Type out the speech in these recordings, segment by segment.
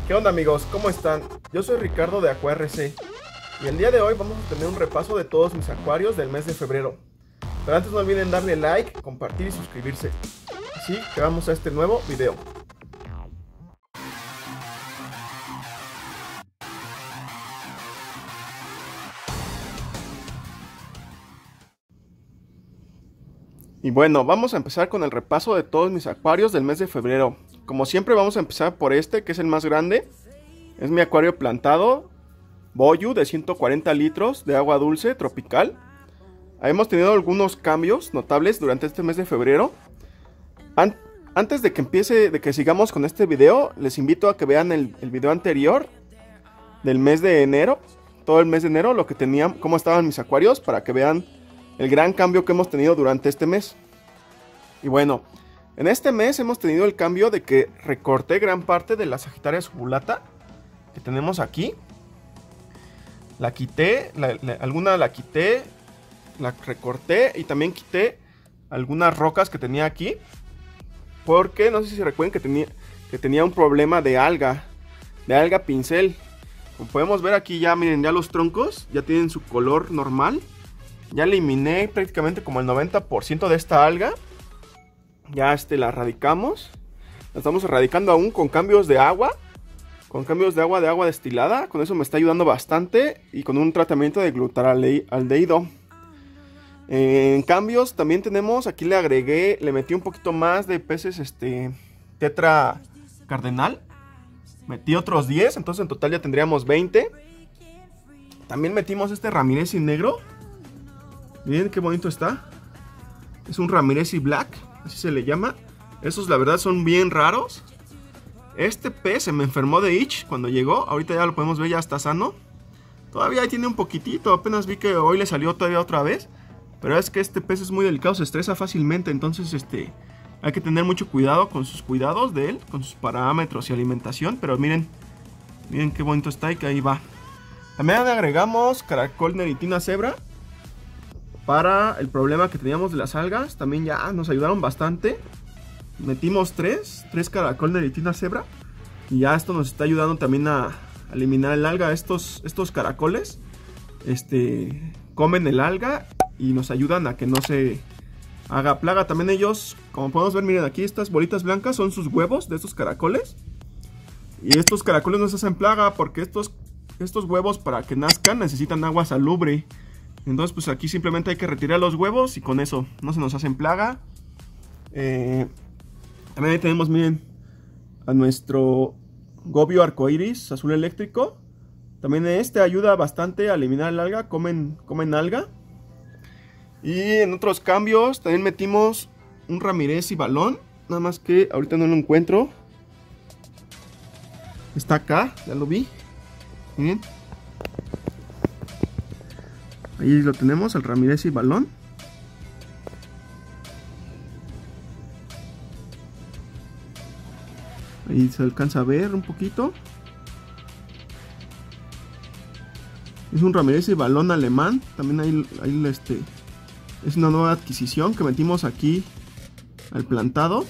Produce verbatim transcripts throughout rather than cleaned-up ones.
¿Qué onda amigos? ¿Cómo están? Yo soy Ricardo de Aqua R C y el día de hoy vamos a tener un repaso de todos mis acuarios del mes de febrero. Pero antes no olviden darle like, compartir y suscribirse. Así que vamos a este nuevo video. Y bueno, vamos a empezar con el repaso de todos mis acuarios del mes de febrero. Como siempre vamos a empezar por este, que es el más grande. Es mi acuario plantado Boyu de ciento cuarenta litros de agua dulce tropical. Hemos tenido algunos cambios notables durante este mes de febrero. An antes de que empiece, de que sigamos con este video, les invito a que vean el, el video anterior del mes de enero. Todo el mes de enero, lo que tenían, cómo estaban mis acuarios, para que vean el gran cambio que hemos tenido durante este mes. Y bueno, en este mes hemos tenido el cambio de que recorté gran parte de la Sagittaria subulata que tenemos aquí. La quité, la, la, alguna la quité, la recorté y también quité algunas rocas que tenía aquí. Porque no sé si recuerden que tenía, que tenía un problema de alga, de alga pincel. Como podemos ver aquí ya, miren, ya los troncos ya tienen su color normal. Ya eliminé prácticamente como el noventa por ciento de esta alga. Ya este la erradicamos. La estamos erradicando aún con cambios de agua. Con cambios de agua de agua destilada. Con eso me está ayudando bastante. Y con un tratamiento de glutaraldehído. En cambios también tenemos, aquí le agregué, le metí un poquito más de peces este tetra cardenal. Metí otros diez, entonces en total ya tendríamos veinte. También metimos este Ramirezi negro. Miren qué bonito está. Es un Ramirezi Black, así se le llama. Esos la verdad son bien raros. Este pez se me enfermó de itch cuando llegó. Ahorita ya lo podemos ver, ya está sano. Todavía ahí tiene un poquitito. Apenas vi que hoy le salió todavía otra vez. Pero es que este pez es muy delicado, se estresa fácilmente. Entonces este hay que tener mucho cuidado con sus cuidados de él, con sus parámetros y alimentación. Pero miren, miren qué bonito está y que ahí va. También agregamos caracol neritina zebra para el problema que teníamos de las algas. También ya nos ayudaron bastante. Metimos tres, tres caracol neritina zebra. Y ya esto nos está ayudando también a, a eliminar el alga. Estos, estos caracoles este, comen el alga y nos ayudan a que no se haga plaga. También ellos, como podemos ver, miren aquí estas bolitas blancas son sus huevos de estos caracoles. Y estos caracoles no se hacen plaga porque estos, estos huevos, para que nazcan, necesitan agua salubre. Entonces pues aquí simplemente hay que retirar los huevos y con eso no se nos hacen plaga. Eh, también ahí tenemos, miren, a nuestro gobio arcoiris azul eléctrico. También este ayuda bastante a eliminar el alga, comen, comen alga. Y en otros cambios también metimos un Ramirezi balón. Nada más que ahorita no lo encuentro. Está acá, ya lo vi. Miren. Ahí lo tenemos, el Ramirezi balón. Ahí se alcanza a ver un poquito. Es un Ramirezi balón alemán. También ahí, ahí este, es una nueva adquisición que metimos aquí al plantado.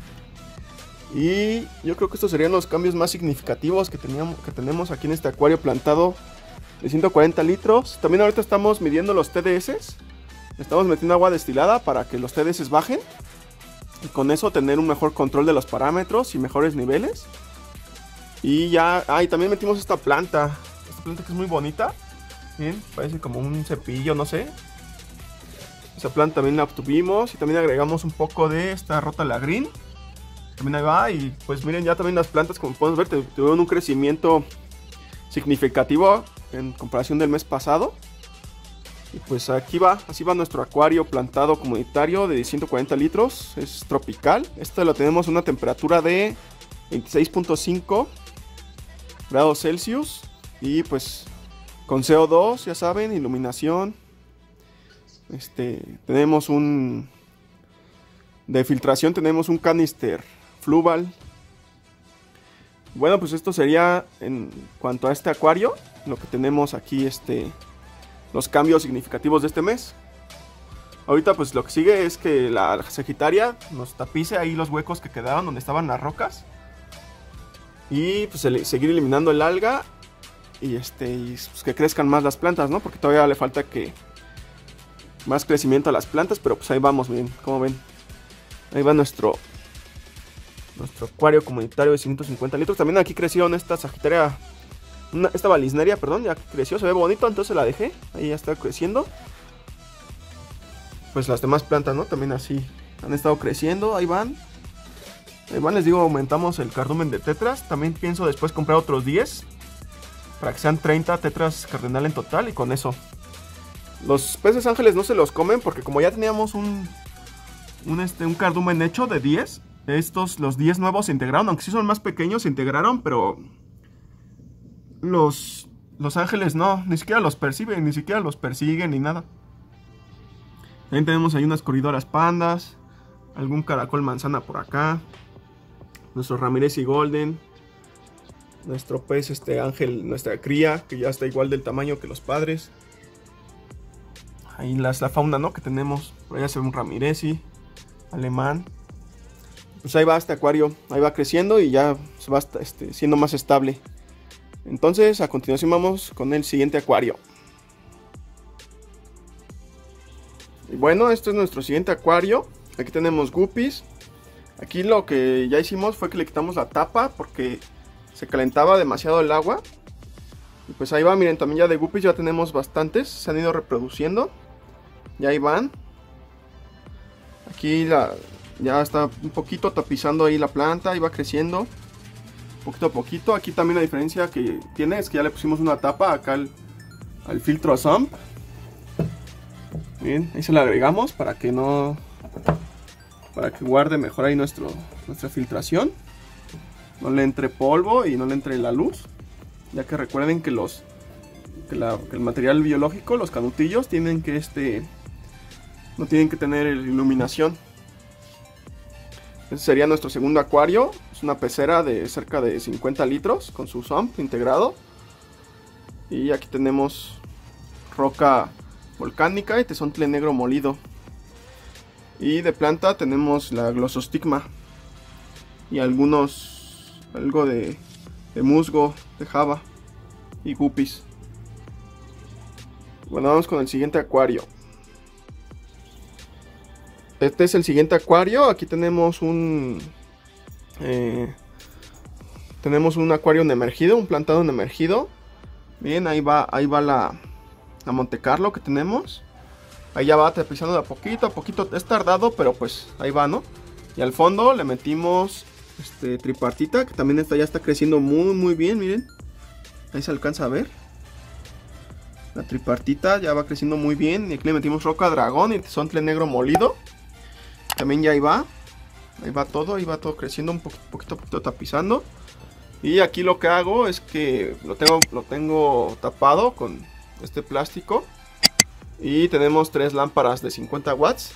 Y yo creo que estos serían los cambios más significativos que, teníamos, que tenemos aquí en este acuario plantado de ciento cuarenta litros. También ahorita estamos midiendo los T D S. Estamos metiendo agua destilada para que los T D S bajen. Y con eso tener un mejor control de los parámetros y mejores niveles. Y ya, ah, y también metimos esta planta. Esta planta que es muy bonita. Bien, parece como un cepillo, no sé. Esa planta también la obtuvimos. Y también agregamos un poco de esta Rotala Green. También ahí va. Y pues miren, ya también las plantas, como podemos ver, tuvieron un crecimiento significativo en comparación del mes pasado. Y pues aquí va, así va nuestro acuario plantado comunitario de ciento cuarenta litros. Es tropical. Este lo tenemos a una temperatura de veintiséis punto cinco grados Celsius. Y pues con C O dos, ya saben, iluminación. Este, tenemos un... De filtración tenemos un canister Fluval. Bueno, pues esto sería en cuanto a este acuario. Lo que tenemos aquí, este... los cambios significativos de este mes. Ahorita pues lo que sigue es que la Sagittaria nos tapice ahí los huecos que quedaron donde estaban las rocas. Y pues el, seguir eliminando el alga. Y este y, pues, que crezcan más las plantas, ¿no? Porque todavía le falta que más crecimiento a las plantas. Pero pues ahí vamos, miren, como ven. Ahí va nuestro Nuestro acuario comunitario de ciento cincuenta litros. También aquí crecieron esta Sagitaria, una, esta Valisneria, perdón, ya creció, se ve bonito, entonces la dejé. Ahí ya está creciendo. Pues las demás plantas, ¿no? También así han estado creciendo, ahí van. Ahí van, les digo, aumentamos el cardumen de tetras. También pienso después comprar otros diez, para que sean treinta tetras cardenal en total. Y con eso, los peces ángeles no se los comen, porque como ya teníamos un, un, este, un cardumen hecho de diez, estos, los diez nuevos se integraron, aunque sí son más pequeños, se integraron, pero los, los ángeles no, ni siquiera los perciben, ni siquiera los persiguen ni nada. También tenemos ahí unas corridoras pandas, algún caracol manzana por acá, nuestro Ramirez y Golden, nuestro pez este ángel, nuestra cría, que ya está igual del tamaño que los padres. Ahí las, la fauna, ¿no? Que tenemos, por allá se ve un Ramirez y alemán. Pues ahí va este acuario, ahí va creciendo y ya se va este, siendo más estable. Entonces a continuación vamos con el siguiente acuario. Y bueno, este es nuestro siguiente acuario. Aquí tenemos guppies. Aquí lo que ya hicimos fue que le quitamos la tapa porque se calentaba demasiado el agua. Y pues ahí va, miren, también ya de guppies ya tenemos bastantes, se han ido reproduciendo. Y ahí van. Aquí la... ya está un poquito tapizando ahí la planta, y va creciendo poquito a poquito. Aquí también la diferencia que tiene es que ya le pusimos una tapa acá al, al filtro sump. Bien, ahí se la agregamos para que no, para que guarde mejor ahí nuestro, nuestra filtración, no le entre polvo y no le entre la luz, ya que recuerden que los que, la, que el material biológico, los canutillos, tienen que este no tienen que tener iluminación. Ese sería nuestro segundo acuario. Es una pecera de cerca de cincuenta litros con su sump integrado. Y aquí tenemos roca volcánica y tezontle negro molido. Y de planta tenemos la Glossostigma y algunos, algo de, de musgo, de java y guppies. Bueno, vamos con el siguiente acuario. Este es el siguiente acuario. Aquí tenemos un eh, tenemos un acuario en emergido, un plantado en emergido. Bien, ahí va, ahí va la, la Monte Carlo que tenemos. Ahí ya va tapizando de a poquito a poquito. Es tardado, pero pues ahí va, ¿no? Y al fondo le metimos este tripartita, que también está, ya está creciendo muy muy bien, miren. Ahí se alcanza a ver. La tripartita ya va creciendo muy bien. Y aquí le metimos roca dragón y tezontle negro molido. También ya ahí va. Ahí va todo, ahí va todo creciendo un poquito, poquito, poquito tapizando. Y aquí lo que hago es que lo tengo, lo tengo tapado con este plástico. Y tenemos tres lámparas de cincuenta watts.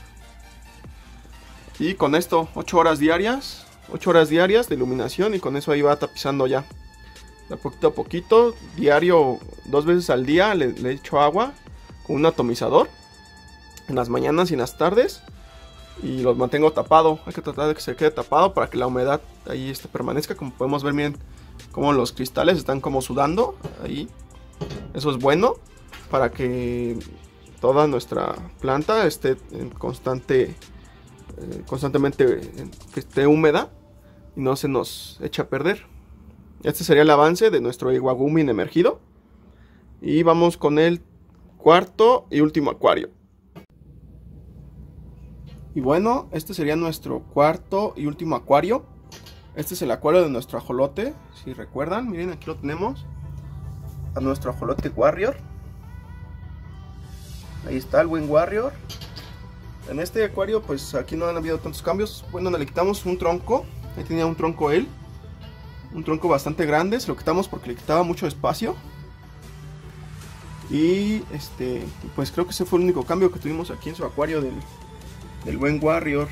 Y con esto, ocho horas diarias. ocho horas diarias de iluminación. Y con eso ahí va tapizando ya. De poquito a poquito, diario, dos veces al día le, le echo agua con un atomizador. En las mañanas y en las tardes. Y los mantengo tapado. Hay que tratar de que se quede tapado para que la humedad ahí este, permanezca. Como podemos ver, miren cómo los cristales están como sudando ahí. Eso es bueno para que toda nuestra planta esté en constante, eh, constantemente que esté húmeda y no se nos eche a perder. Este sería el avance de nuestro Iwagumi emergido. Y vamos con el cuarto y último acuario. Y bueno, este sería nuestro cuarto y último acuario. Este es el acuario de nuestro ajolote. Si recuerdan, miren, aquí lo tenemos. A nuestro ajolote Warrior. Ahí está el buen Warrior. En este acuario, pues aquí no han habido tantos cambios. Bueno, le quitamos un tronco. Ahí tenía un tronco él. Un tronco bastante grande. Se lo quitamos porque le quitaba mucho espacio. Y este, pues creo que ese fue el único cambio que tuvimos aquí en su acuario del, del buen Warrior.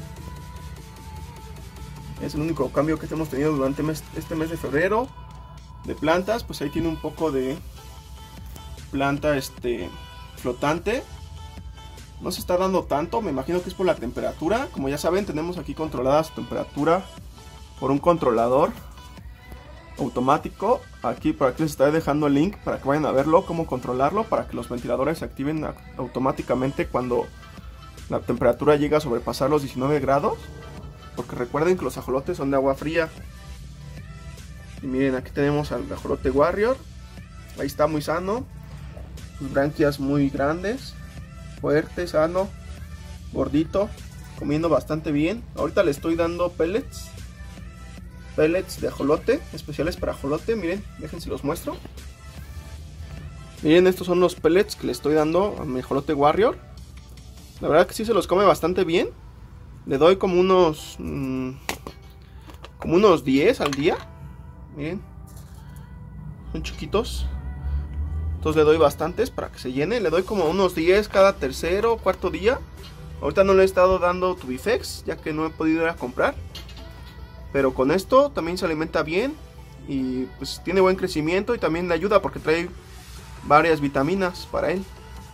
Es el único cambio que hemos tenido durante mes, este mes de febrero. De plantas, pues ahí tiene un poco de planta este flotante. No se está dando tanto, me imagino que es por la temperatura. Como ya saben, tenemos aquí controlada su temperatura por un controlador automático. Aquí por aquí les estaré dejando el link para que vayan a verlo, cómo controlarlo, para que los ventiladores se activen automáticamente cuando la temperatura llega a sobrepasar los diecinueve grados. Porque recuerden que los ajolotes son de agua fría. Y miren, aquí tenemos al ajolote Warrior. Ahí está muy sano. Sus branquias muy grandes. Fuerte, sano. Gordito. Comiendo bastante bien. Ahorita le estoy dando pellets. Pellets de ajolote. Especiales para ajolote. Miren, déjense los muestro. Miren, estos son los pellets que le estoy dando a mi ajolote Warrior. La verdad que sí se los come bastante bien. Le doy como unos... Mmm, como unos diez al día. Miren. Son chiquitos. Entonces le doy bastantes para que se llene. Le doy como unos diez cada tercero o cuarto día. Ahorita no le he estado dando Tubifex, ya que no he podido ir a comprar. Pero con esto también se alimenta bien. Y pues tiene buen crecimiento y también le ayuda porque trae varias vitaminas para él.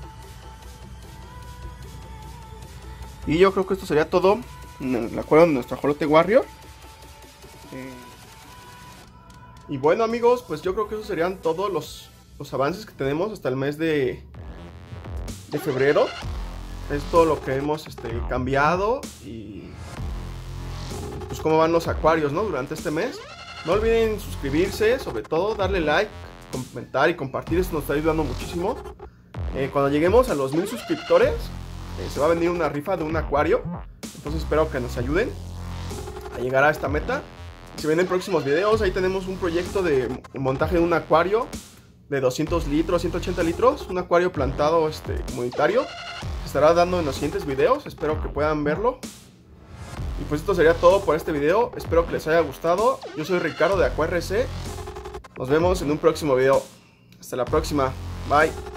Y yo creo que esto sería todo en el acuario de nuestro ajolote Warrior. Eh, y bueno amigos, pues yo creo que esos serían todos los, los avances que tenemos hasta el mes de, de febrero. Es todo lo que hemos este, cambiado y pues cómo van los acuarios, ¿no? Durante este mes. No olviden suscribirse, sobre todo darle like, comentar y compartir, eso nos está ayudando muchísimo. Eh, cuando lleguemos a los mil suscriptores, Eh, se va a venir una rifa de un acuario. Entonces espero que nos ayuden a llegar a esta meta. Si ven en próximos videos, ahí tenemos un proyecto de montaje de un acuario de doscientos litros, ciento ochenta litros. Un acuario plantado este, comunitario. Se estará dando en los siguientes videos. Espero que puedan verlo. Y pues esto sería todo por este video. Espero que les haya gustado. Yo soy Ricardo de Aqua R C. Nos vemos en un próximo video. Hasta la próxima. Bye.